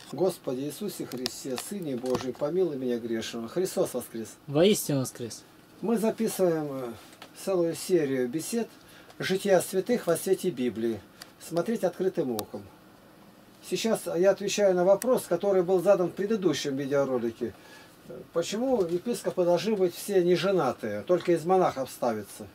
Господи Иисусе Христе, Сыне Божий, помилуй меня грешного. Христос воскрес! Воистину воскрес! Мы записываем целую серию бесед «Жития святых во свете Библии». Смотреть открытым оком. Сейчас я отвечаю на вопрос, который был задан в предыдущем видеоролике. Почему епископы должны быть все неженатые, только из монахов ставятся?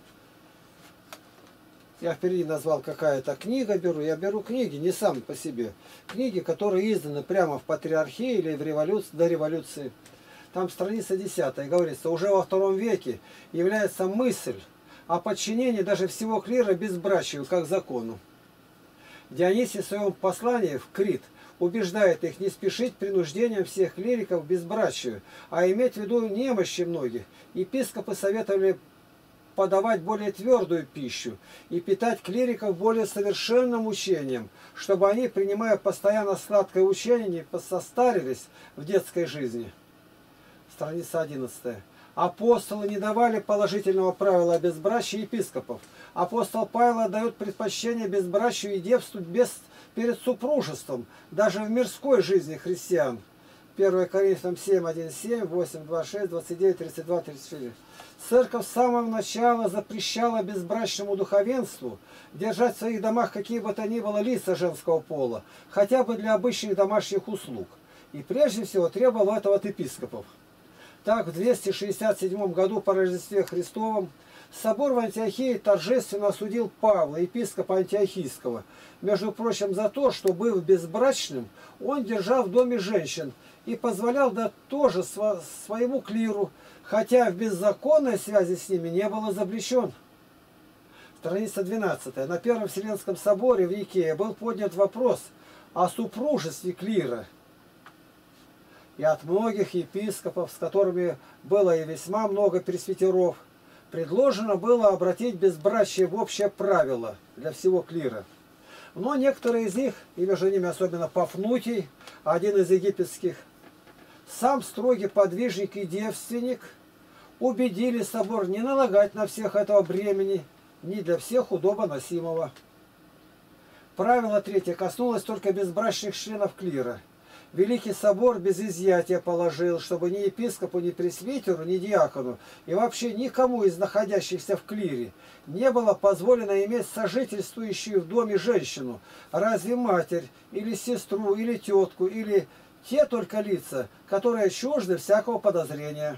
Я впереди назвал, какая-то книга беру. Я беру книги не сам по себе. Книги, которые изданы прямо в патриархии или в революции, до революции. Там страница 10 говорится, уже во II веке является мысль о подчинении даже всего клира безбрачию, как закону. Дионисий в своем послании в Крит убеждает их не спешить принуждением всех клириков к безбрачию, а иметь в виду немощи многих. Епископы советовали подавать более твердую пищу и питать клириков более совершенным учением, чтобы они, принимая постоянно сладкое учение, не состарились в детской жизни. Страница 11. Апостолы не давали положительного правила о безбрачии епископов. Апостол Павел дает предпочтение безбрачию и девству перед супружеством, даже в мирской жизни христиан. 1 Коринфянам 7, 1, 7, 8, 2, 6, 29, 32, 34. Церковь с самого начала запрещала безбрачному духовенству держать в своих домах какие бы то ни было лица женского пола, хотя бы для обычных домашних услуг. И прежде всего требовала этого от епископов. Так, в 267 году по Рождестве Христовом собор в Антиохии торжественно осудил Павла, епископа Антиохийского, между прочим, за то, что, быв безбрачным, он держал в доме женщин и позволял тоже своему клиру, хотя в беззаконной связи с ними не был изобличен. Страница 12. На Первом Вселенском соборе в Никее был поднят вопрос о супружестве клира. И от многих епископов, с которыми было и весьма много пресвитеров, предложено было обратить безбрачие в общее правило для всего клира. Но некоторые из них, и между ними особенно Пафнутий, один из египетских, сам строгий подвижник и девственник, убедили собор не налагать на всех этого бремени, не для всех удобоносимого. Правило третье коснулось только безбрачных членов клира. Великий собор без изъятия положил, чтобы ни епископу, ни пресвитеру, ни диакону и вообще никому из находящихся в клире не было позволено иметь сожительствующую в доме женщину, разве матерь, или сестру, или тетку, или те только лица, которые чужды всякого подозрения.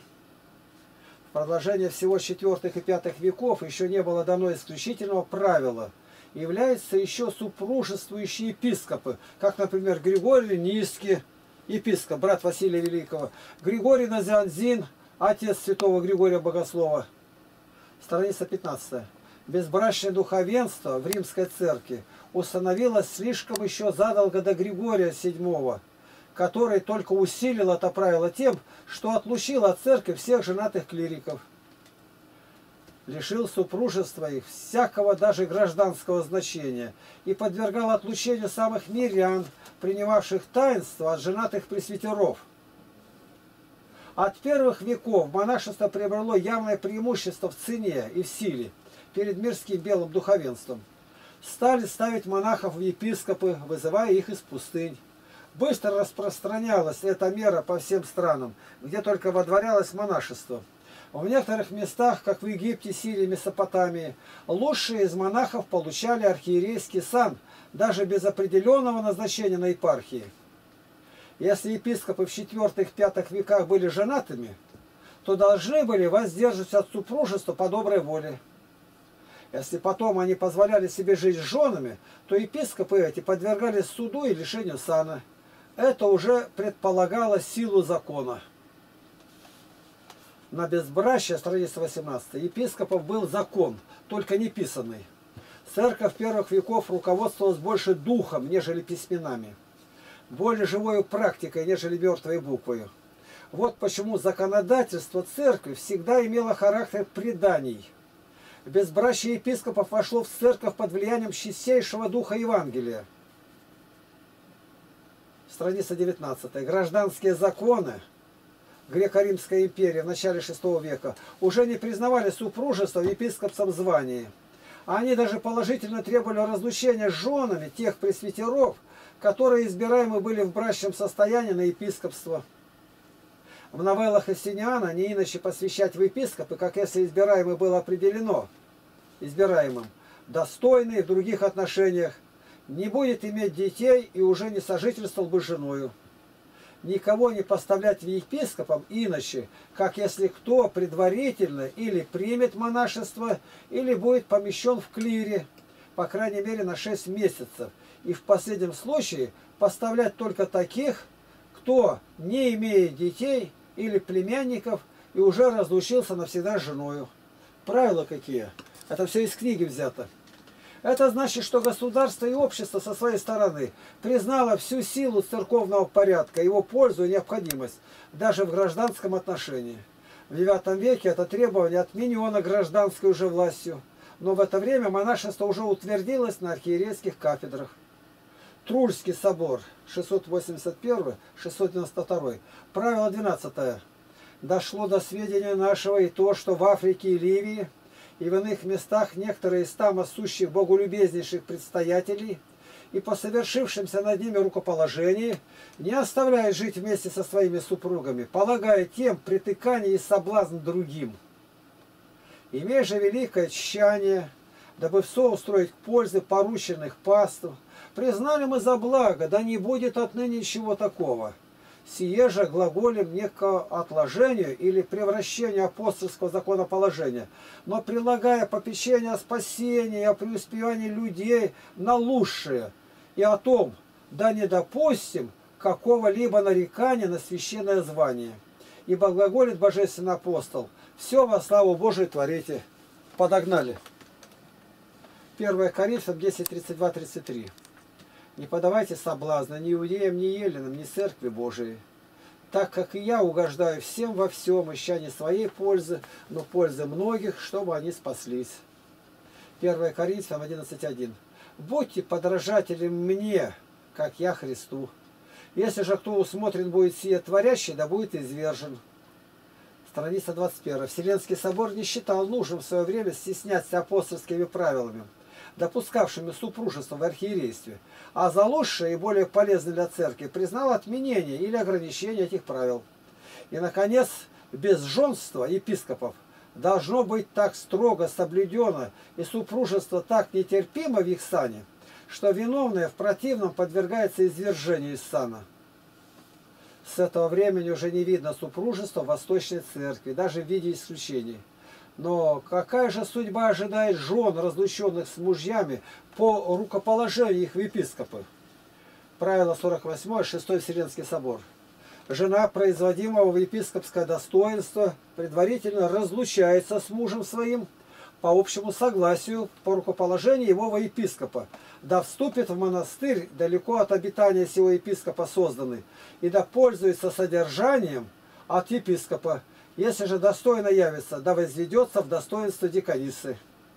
В продолжение всего IV и V веков еще не было дано исключительного правила. Являются еще супружествующие епископы, как, например, Григорий Низкий, епископ, брат Василия Великого, Григорий Назианзин, отец святого Григория Богослова. Страница 15. Безбрачное духовенство в Римской церкви установилось слишком еще задолго до Григория VII, который только усилил это правило тем, что отлучил от церкви всех женатых клириков. Лишил супружества их всякого даже гражданского значения и подвергал отлучению самых мирян, принимавших таинство от женатых пресвитеров. От первых веков монашество приобрело явное преимущество в цене и в силе перед мирским белым духовенством. Стали ставить монахов в епископы, вызывая их из пустынь. Быстро распространялась эта мера по всем странам, где только водворялось монашество. В некоторых местах, как в Египте, Сирии, Месопотамии, лучшие из монахов получали архиерейский сан, даже без определенного назначения на епархии. Если епископы в IV-V веках были женатыми, то должны были воздерживаться от супружества по доброй воле. Если потом они позволяли себе жить с женами, то епископы эти подвергались суду и лишению сана. Это уже предполагало силу закона. На безбрачие, страница 18, епископов был закон, только не писанный. Церковь первых веков руководствовалась больше духом, нежели письменами, более живой практикой, нежели мертвой буквой. Вот почему законодательство церкви всегда имело характер преданий. Безбрачие епископов вошло в церковь под влиянием чистейшего духа Евангелия. Страница 19. Гражданские законы Греко-Римской империи в начале VI века уже не признавали супружество в епископском звании. Они даже положительно требовали разлучения с женами тех пресвитеров, которые избираемы были в брачном состоянии на епископство. В новеллах Евстиниана не иначе посвящать в епископы, как если избираемый было определено избираемым, достойный в других отношениях, не будет иметь детей и уже не сожительствовал бы с женою. Никого не поставлять в епископом иначе, как если кто предварительно или примет монашество, или будет помещен в клире, по крайней мере на 6 месяцев. И в последнем случае поставлять только таких, кто не имеет детей или племянников и уже разлучился навсегда с женою. Правила какие? Это все из книги взято. Это значит, что государство и общество со своей стороны признало всю силу церковного порядка, его пользу и необходимость, даже в гражданском отношении. В IX веке это требование отменено гражданской уже властью, но в это время монашество уже утвердилось на архиерейских кафедрах. Трульский собор 681-692, правило 12. Дошло до сведения нашего и то, что в Африке и Ливии и в иных местах некоторые из там сущих боголюбезнейших предстоятелей и по совершившимся над ними рукоположении не оставляют жить вместе со своими супругами, полагая тем притыкание и соблазн другим. Имея же великое тщание, дабы все устроить к пользе порученных паств, признали мы за благо, да не будет отныне ничего такого. Сие же глаголем не к отложению или превращению апостольского законоположения, но прилагая попечение о спасении и о преуспевании людей на лучшее, и о том, да не допустим какого-либо нарекания на священное звание. Ибо глаголит божественный апостол: все во славу Божию творите. Подогнали. 1 Коринфянам 10:32-33. Не подавайте соблазна ни иудеям, ни еллинам, ни церкви Божией, так как и я угождаю всем во всем, ища не своей пользы, но пользы многих, чтобы они спаслись. 1 Коринфянам 11:1. Будьте подражателем мне, как я Христу. Если же кто усмотрен будет сие творящий, да будет извержен. Страница 21. Вселенский собор не считал нужным в свое время стесняться апостольскими правилами, допускавшими супружество в архиерействе, а за лучшее и более полезное для церкви признал отменение или ограничение этих правил. И, наконец, безженство епископов должно быть так строго соблюдено и супружество так нетерпимо в их сане, что виновное в противном подвергается извержению из сана. С этого времени уже не видно супружества в Восточной Церкви, даже в виде исключений. Но какая же судьба ожидает жен, разлученных с мужьями, по рукоположению их в епископы? Правило 48, 6 Вселенский собор. Жена, производимого в епископское достоинство, предварительно разлучается с мужем своим по общему согласию по рукоположению его во епископа, да вступит в монастырь далеко от обитания сего епископа созданный, и да пользуется содержанием от епископа. Если же достойно явится, да возведется в достоинство диконисы.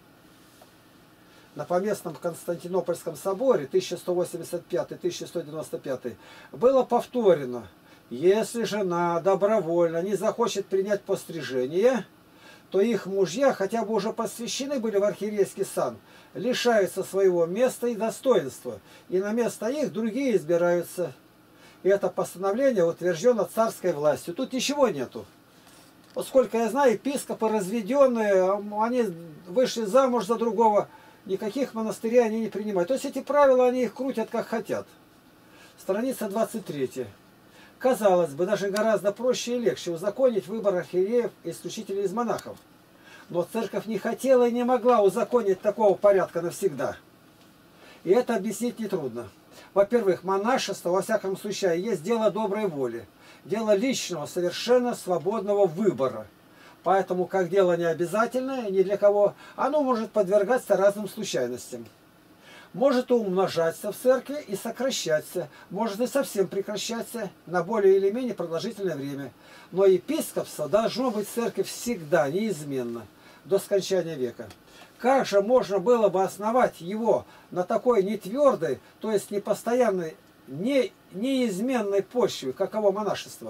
На поместном Константинопольском соборе 1185-1195 было повторено: если жена добровольно не захочет принять пострижение, то их мужья, хотя бы уже посвящены были в архиерейский сан, лишаются своего места и достоинства, и на место их другие избираются. И это постановление утверждено царской властью. Тут ничего нету. Вот сколько я знаю, епископы разведенные, они вышли замуж за другого, никаких монастырей они не принимают. То есть эти правила, они их крутят как хотят. Страница 23. Казалось бы, даже гораздо проще и легче узаконить выбор архиереев исключительно из монахов. Но церковь не хотела и не могла узаконить такого порядка навсегда. И это объяснить нетрудно. Во-первых, монашество, во всяком случае, есть дело доброй воли. Дело личного, совершенно свободного выбора. Поэтому, как дело не обязательное, ни для кого, оно может подвергаться разным случайностям. Может умножаться в церкви и сокращаться, может и совсем прекращаться на более или менее продолжительное время. Но епископство должно быть в церкви всегда, неизменно, до скончания века. Как же можно было бы основать его на такой нетвердой, то есть непостоянной, неизменной почве, каково монашество?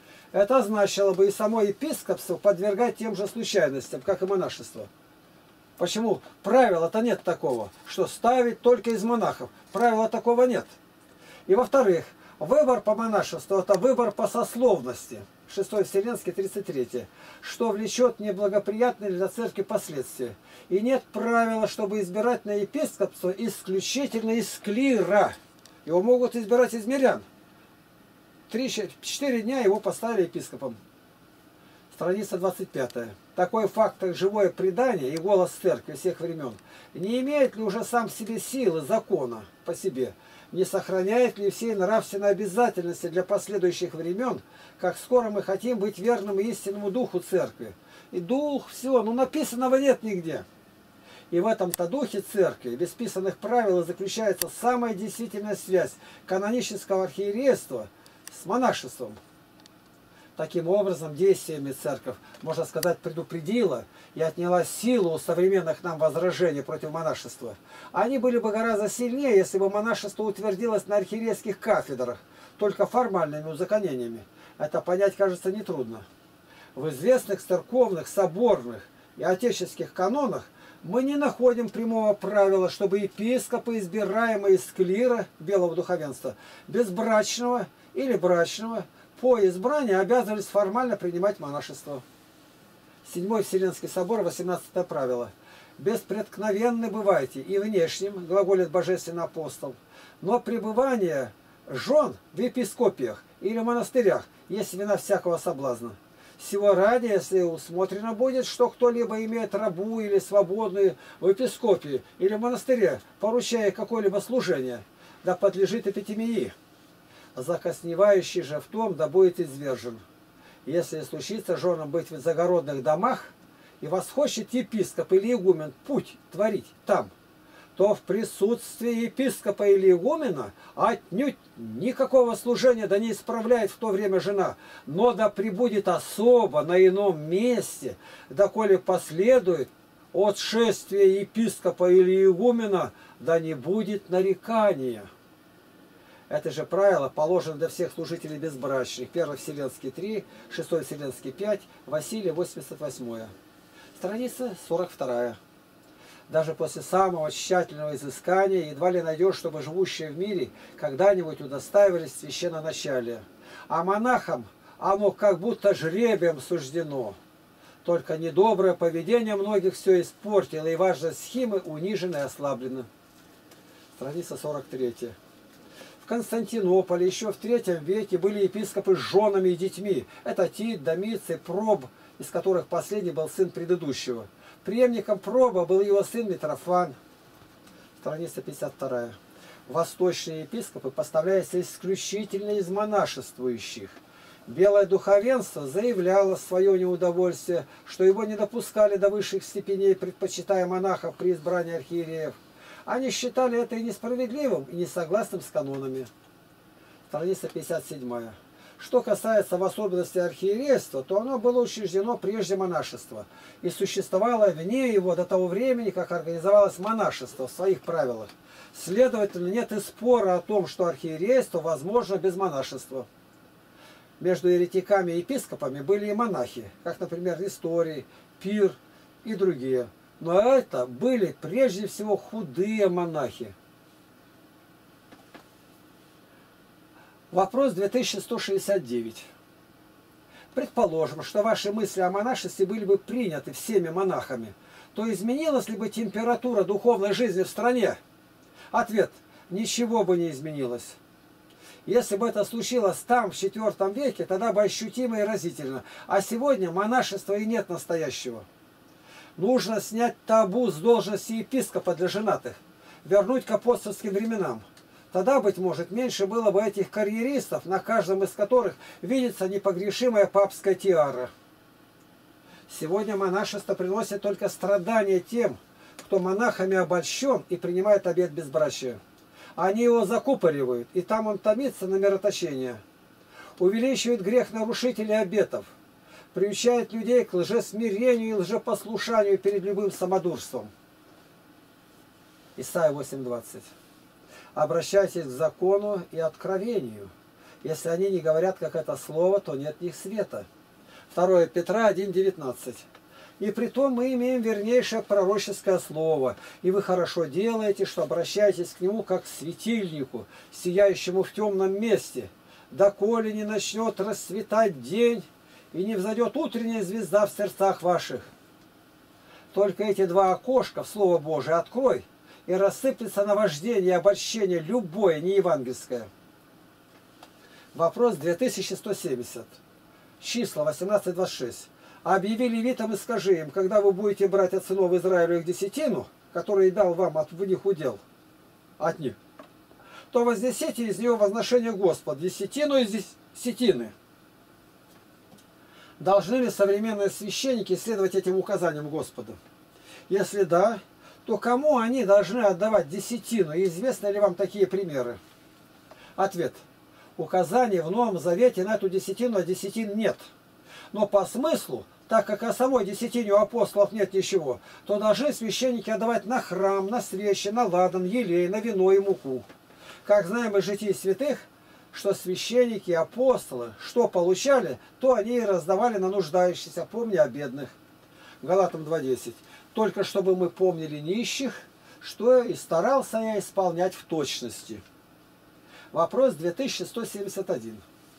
Это значило бы и само епископство подвергать тем же случайностям, как и монашество. Почему? Правила-то нет такого, что ставить только из монахов. Правила такого нет. И во-вторых, выбор по монашеству – это выбор по сословности. 6 Вселенский, 33. Что влечет неблагоприятные для церкви последствия. И нет правила, чтобы избирать на епископство исключительно из клира. Его могут избирать из мирян. 3-4 дня его поставили епископом. Страница 25. Такой факт, как живое предание и голос церкви всех времен, не имеет ли уже сам в себе силы закона по себе? Не сохраняет ли всей нравственной обязательности для последующих времен, как скоро мы хотим быть верным истинному духу церкви? И дух всего, написанного нет нигде. И в этом-то духе церкви, без писанных правил, заключается самая действительная связь канонического архиерейства с монашеством. Таким образом, действиями церковь, можно сказать, предупредила и отняла силу у современных нам возражений против монашества. Они были бы гораздо сильнее, если бы монашество утвердилось на архиерейских кафедрах, только формальными узаконениями. Это понять, кажется, нетрудно. В известных церковных, соборных и отеческих канонах мы не находим прямого правила, чтобы епископы, избираемые из клира, белого духовенства, безбрачного или брачного, по избранию обязывались формально принимать монашество. 7 Вселенский собор, 18 правило. «Беспреткновенны бывайте и внешним, глаголит божественный апостол, но пребывание жен в епископиях или монастырях есть вина всякого соблазна. Сего ради, если усмотрено будет, что кто-либо имеет рабу или свободную в епископии или монастыре, поручая какое-либо служение, да подлежит эпитемии. Закосневающий же в том, да будет извержен. Если случится женам быть в загородных домах, и восхочет епископ или игумен путь творить там, то в присутствии епископа или игумена отнюдь никакого служения да не исправляет в то время жена, но да пребудет особо на ином месте, доколе последует от шествия епископа или игумена, да не будет нарекания». Это же правило положено для всех служителей безбрачных. 1 Вселенский 3, 6 Вселенский 5, Василий 88. Страница 42. Даже после самого тщательного изыскания едва ли найдешь, чтобы живущие в мире когда-нибудь удостаивались священноначалия. А монахам оно как будто жребием суждено. Только недоброе поведение многих все испортило, и важность схимы унижена и ослаблена. Страница 43. В Константинополе еще в III веке были епископы с женами и детьми. Это Тит, Домиций, Проб, из которых последний был сын предыдущего. Преемником Проба был его сын Митрофан. Страница 52. Восточные епископы поставляются исключительно из монашествующих. Белое духовенство заявляло свое неудовольствие, что его не допускали до высших степеней, предпочитая монахов при избрании архиереев. Они считали это и несправедливым, и несогласным с канонами. Страница 57. Что касается в особенности архиерейства, то оно было учреждено прежде монашества и существовало вне его до того времени, как организовалось монашество в своих правилах. Следовательно, нет и спора о том, что архиерейство возможно без монашества. Между еретиками и епископами были и монахи, как, например, Несторий, Пир и другие. Но это были прежде всего худые монахи. Вопрос 2169. Предположим, что ваши мысли о монашестве были бы приняты всеми монахами, то изменилась ли бы температура духовной жизни в стране? Ответ. Ничего бы не изменилось. Если бы это случилось там, в IV веке, тогда бы ощутимо и разительно. А сегодня монашества и нет настоящего. Нужно снять табу с должности епископа для женатых, вернуть к апостольским временам. Тогда, быть может, меньше было бы этих карьеристов, на каждом из которых видится непогрешимая папская тиара. Сегодня монашество приносит только страдания тем, кто монахами обольщен и принимает обет безбрачия. Они его закупоривают, и там он томится на мироточение. Увеличивает грех нарушителей обетов. Приучает людей к лжесмирению и лжепослушанию перед любым самодурством. Исайя 8:20. Обращайтесь к закону и откровению. Если они не говорят, как это слово, то нет в них света. 2 Петра 1:19. И притом мы имеем вернейшее пророческое слово. И вы хорошо делаете, что обращаетесь к нему как к светильнику, сияющему в темном месте, доколе не начнет расцветать день и не взойдет утренняя звезда в сердцах ваших. Только эти два окошка в Слово Божие открой, и рассыплется наваждение и обольщение любое неевангельское. Вопрос 2170. Числа 18-26. Объяви левитам и скажи им, когда вы будете брать от сынов Израиля их десятину, который дал вам от них удел, от них, то вознесите из нее возношение Господа, десятину из десятины. Должны ли современные священники следовать этим указаниям Господа? Если да, то кому они должны отдавать десятину? И известны ли вам такие примеры? Ответ. Указаний в Новом Завете на эту десятину, а десятин нет. Но по смыслу, так как о самой десятине у апостолов нет ничего, то должны священники отдавать на храм, на свечи, на ладан, елей, на вино и муку. Как знаем из житий святых, что священники и апостолы, что получали, то они и раздавали на нуждающихся, помни о бедных. Галатам 2:10. Только чтобы мы помнили нищих, что и старался я исполнять в точности. Вопрос 2171.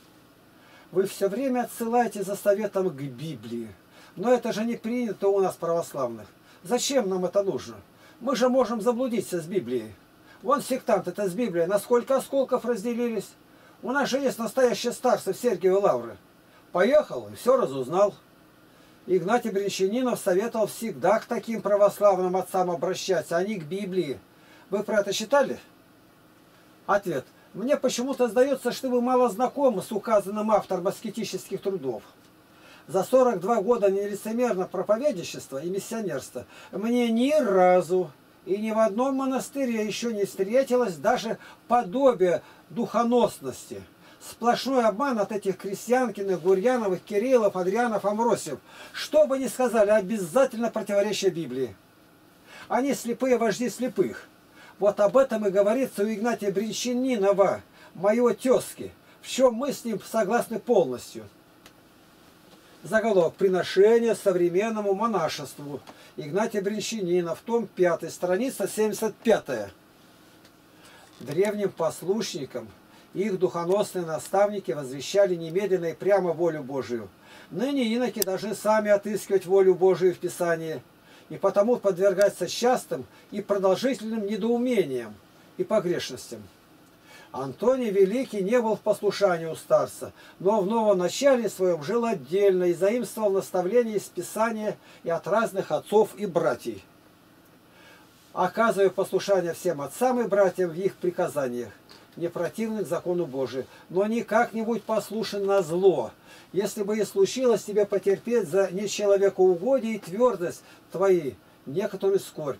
Вы все время отсылаете за советом к Библии. Но это же не принято у нас православных. Зачем нам это нужно? Мы же можем заблудиться с Библией. Вон сектанты, это с Библией. На сколько осколков разделились? У нас же есть настоящие старцы в Сергиевой Лавры. Поехал и все разузнал. Игнатий Бринчанинов советовал всегда к таким православным отцам обращаться, а не к Библии. Вы про это читали? Ответ. Мне почему-то сдается, что вы мало знакомы с указанным автором аскетических трудов. За 42 года нелицемерного проповедничества и миссионерства мне ни разу и ни в одном монастыре еще не встретилось даже подобие духоносности. Сплошной обман от этих Крестьянкиных, Гурьяновых, Кириллов, Адрианов, Амвросиев. Что бы ни сказали, обязательно противоречие Библии. Они слепые вожди слепых. Вот об этом и говорится у Игнатия Бринчанинова, моего тезки, в чем мы с ним согласны полностью. Заголовок. Приношение современному монашеству. Игнатий Бринчанинов, том 5, страница 75. Древним послушникам их духоносные наставники возвещали немедленно и прямо волю Божию. Ныне иноки должны сами отыскивать волю Божию в Писании, и потому подвергаться частым и продолжительным недоумениям и погрешностям. Антоний Великий не был в послушании у старца, но в новоначале своем жил отдельно и заимствовал наставления из Писания и от разных отцов и братьев, оказывая послушание всем отцам и братьям в их приказаниях, не противных закону Божию, но не как-нибудь послушен на зло. Если бы и случилось тебе потерпеть за нечеловекоугодие и твердость твоей, некоторую скорбь.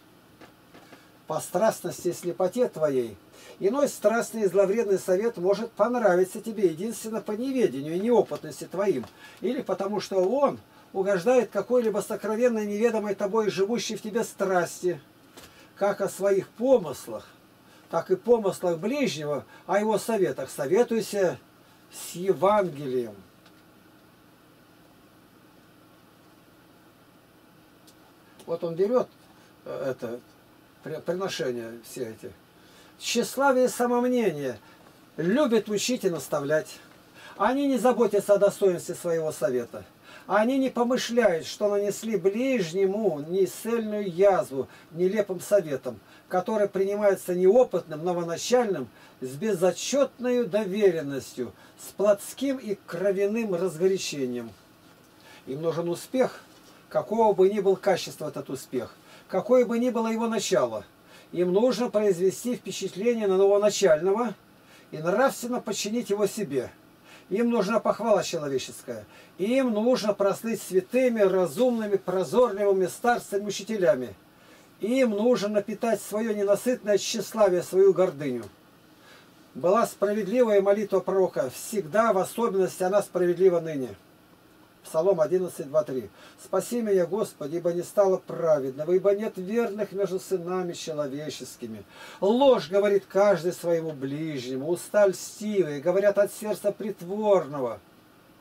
По страстности и слепоте твоей, иной страстный и зловредный совет может понравиться тебе единственно по неведению и неопытности твоим, или потому что он угождает какой-либо сокровенной неведомой тобой живущей в тебе страсти, как о своих помыслах, так и помыслах ближнего, о его советах. Советуйся с Евангелием. Вот он берет это приношения все эти. Тщеславие и самомнение любят учить и наставлять. Они не заботятся о достоинстве своего совета. Они не помышляют, что нанесли ближнему нецельную язву нелепым советом, который принимается неопытным, новоначальным, с безотчетной доверенностью, с плотским и кровяным разгорячением. Им нужен успех, какого бы ни был качества этот успех, какое бы ни было его начало. Им нужно произвести впечатление на новоначального и нравственно подчинить его себе. Им нужна похвала человеческая. Им нужно прослыть святыми, разумными, прозорливыми старцами-учителями. Им нужно напитать свое ненасытное тщеславие, свою гордыню. Была справедливая молитва пророка, всегда, в особенности, она справедлива ныне. Псалом 11, 2, 3. «Спаси меня, Господи, ибо не стало праведного, ибо нет верных между сынами человеческими. Ложь говорит каждый своему ближнему, уста льстивые, говорят от сердца притворного.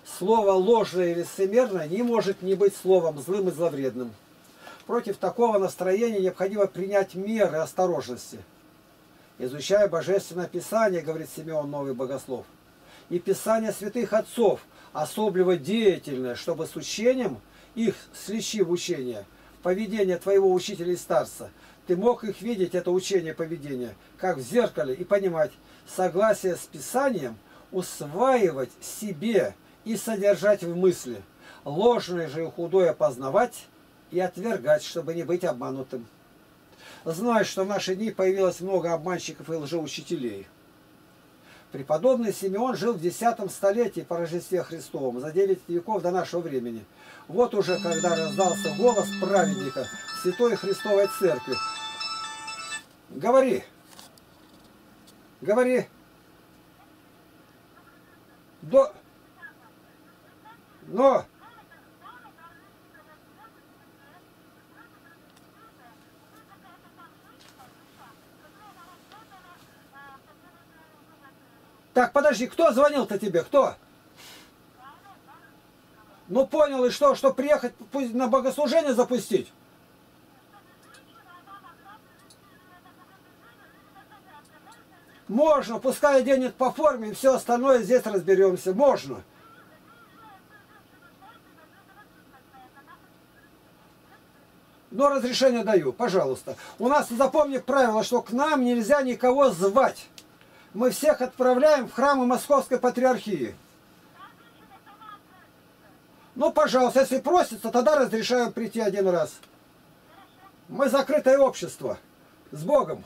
Слово ложное и лицемерное не может не быть словом злым и зловредным. Против такого настроения необходимо принять меры осторожности. Изучая Божественное Писание, говорит Симеон Новый Богослов, и Писание святых отцов, особливо деятельное, чтобы с учением их, сличив учение, поведение твоего учителя и старца, ты мог их видеть, это учение поведения, как в зеркале, и понимать, согласие с Писанием, усваивать себе и содержать в мысли, ложное же и худое познавать и отвергать, чтобы не быть обманутым. Знаю, что в наши дни появилось много обманщиков и лжеучителей. Преподобный Симеон жил в X столетии по Рождестве Христовом, за 9 веков до нашего времени. Вот уже когда раздался голос праведника Святой Христовой Церкви. Говори, говори. Но так, подожди, кто звонил-то тебе? Кто? Ну понял, и что приехать на богослужение запустить? Можно, пускай оденет по форме, и все остальное здесь разберемся. Можно. Но разрешение даю, пожалуйста. У нас, запомни правило, что к нам нельзя никого звать. Мы всех отправляем в храмы Московской Патриархии. Ну, пожалуйста, если просится, тогда разрешаем прийти один раз. Мы закрытое общество. С Богом.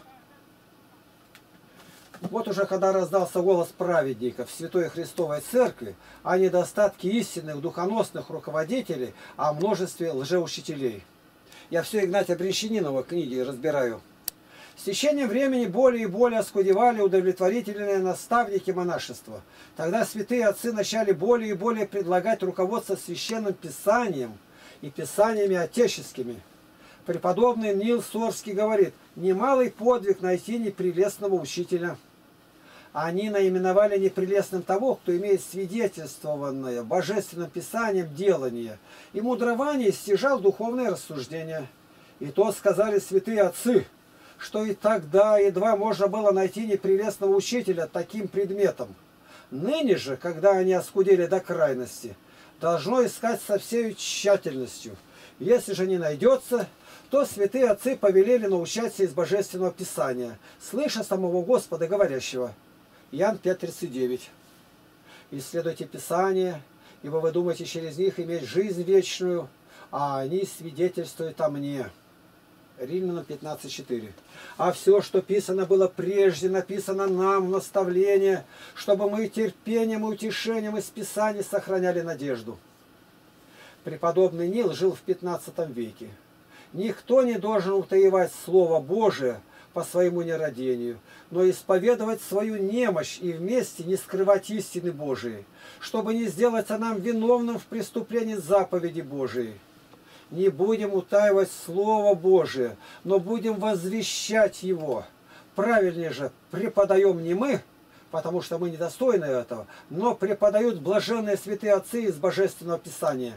Вот уже когда раздался голос праведников в Святой Христовой Церкви о недостатке истинных духоносных руководителей, о множестве лжеучителей. Я все Игнатия Бринщанинова книги разбираю. С течением времени более и более оскудевали удовлетворительные наставники монашества. Тогда святые отцы начали более и более предлагать руководство священным писанием и писаниями отеческими. Преподобный Нил Сорский говорит, немалый подвиг найти непрелестного учителя. Они наименовали непрелестным того, кто имеет свидетельствованное божественным писанием делание, и мудрование стяжал духовное рассуждение. И то сказали святые отцы, что и тогда едва можно было найти непрелестного учителя таким предметом. Ныне же, когда они оскудели до крайности, должно искать со всей тщательностью. Если же не найдется, то святые отцы повелели научаться из Божественного Писания, слыша самого Господа говорящего. Иоанн 5:39. Исследуйте Писание, ибо вы думаете через них иметь жизнь вечную, а они свидетельствуют о мне. Римлянам 15:4. А все, что писано было прежде, написано нам в наставление, чтобы мы терпением и утешением из Писаний сохраняли надежду. Преподобный Нил жил в 15 веке. Никто не должен утаивать Слово Божие по своему нерадению, но исповедовать свою немощь и вместе не скрывать истины Божией, чтобы не сделаться нам виновным в преступлении заповеди Божией. Не будем утаивать Слово Божие, но будем возвещать его. Правильнее же, преподаем не мы, потому что мы недостойны этого, но преподают блаженные святые отцы из Божественного Писания.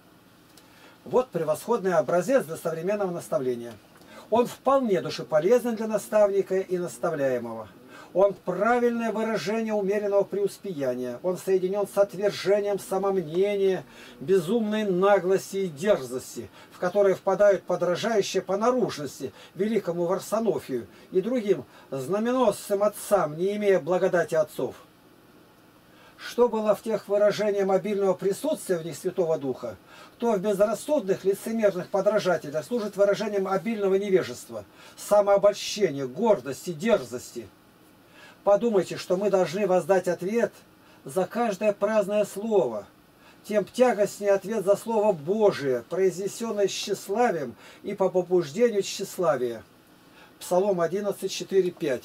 Вот превосходный образец для современного наставления. Он вполне душеполезен для наставника и наставляемого. Он правильное выражение умеренного преуспеяния. Он соединен с отвержением самомнения, безумной наглости и дерзости, в которые впадают подражающие по наружности великому Варсонофию и другим знаменосцам отцам, не имея благодати отцов. Что было в тех выражениях обильного присутствия в них Святого Духа, то в безрассудных лицемерных подражателях служит выражением обильного невежества, самообольщения, гордости, дерзости. Подумайте, что мы должны воздать ответ за каждое праздное слово, тем тягостнее ответ за Слово Божие, произнесенное с тщеславием и по побуждению тщеславия. Псалом 11, 4, 5.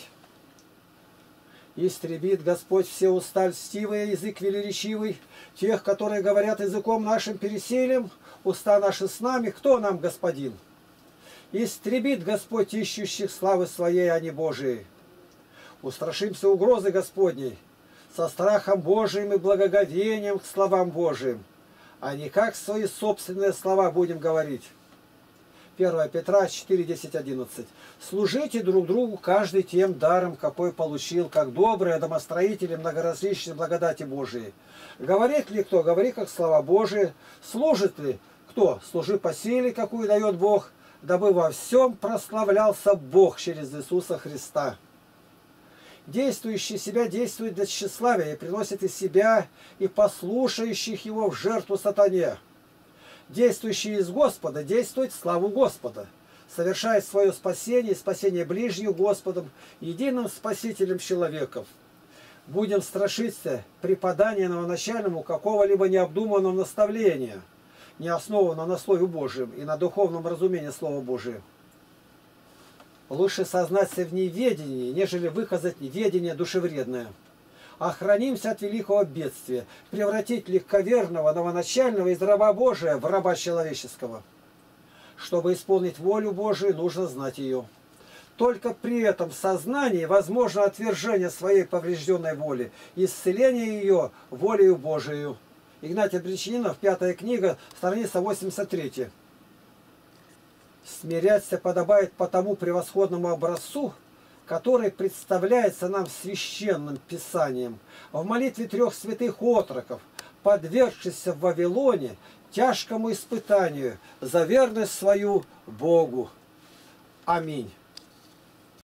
«Истребит Господь все уста льстивые, язык велеречивый, тех, которые говорят языком нашим переселим, уста наши с нами, кто нам Господин? Истребит Господь ищущих славы своей, а не Божией. Устрашимся угрозы Господней, со страхом Божиим и благоговением к словам Божиим, а не как свои собственные слова будем говорить. 1 Петра 4, 10, 11. Служите друг другу каждый тем даром, какой получил, как добрые домостроители многоразличной благодати Божией. Говорит ли кто? Говори, как слова Божии. Служит ли кто? Служи по силе, какую дает Бог, дабы во всем прославлялся Бог через Иисуса Христа. Действующий себя действует для тщеславия и приносит из себя и послушающих его в жертву сатане. Действующий из Господа действует в славу Господа, совершает свое спасение и спасение ближнего Господом, единым Спасителем человеков. Будем страшиться преподания новоначальному какого-либо необдуманного наставления, не основанного на Слове Божьем и на духовном разумении Слова Божия. Лучше сознаться в неведении, нежели выказать неведение душевредное. Охранимся от великого бедствия, превратить легковерного новоначального из раба Божия в раба человеческого. Чтобы исполнить волю Божию, нужно знать ее. Только при этом сознании возможно отвержение своей поврежденной воли, исцеление ее волею Божию. Игнатий Бричининов, 5 книга, страница 83. Смиряться подобает по тому превосходному образцу, который представляется нам священным писанием, в молитве 3 святых отроков, подвергшихся в Вавилоне тяжкому испытанию за верность свою Богу. Аминь.